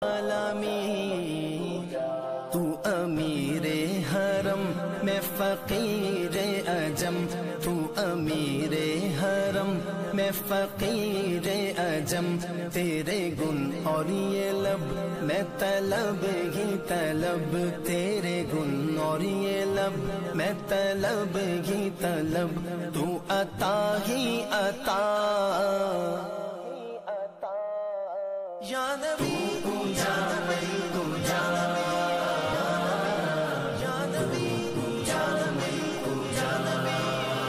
العالمین تو امیر حرم میں فقیر عجم تو امیر حرم میں فقیر عجم تیرے گن اور یہ لب میں طلب ہی طلب تیرے گن اور یہ لب میں طلب ہی طلب تو عطا ہی عطا یا نبی یا نبی یا نبی یا نبی یا نبی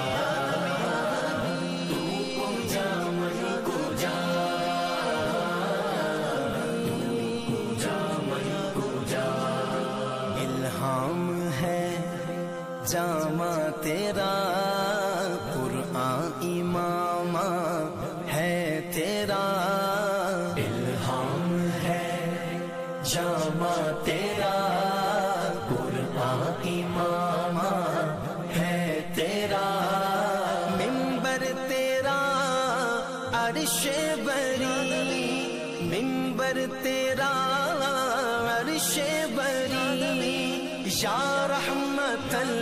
الہام ہے جامع تیرا قرآن امام ہے تیرا الہام ہے جامع تیرا قرآن امام ہے تیرا منبر تیرا عرش بری منبر تیرا عرش بری یا رحمت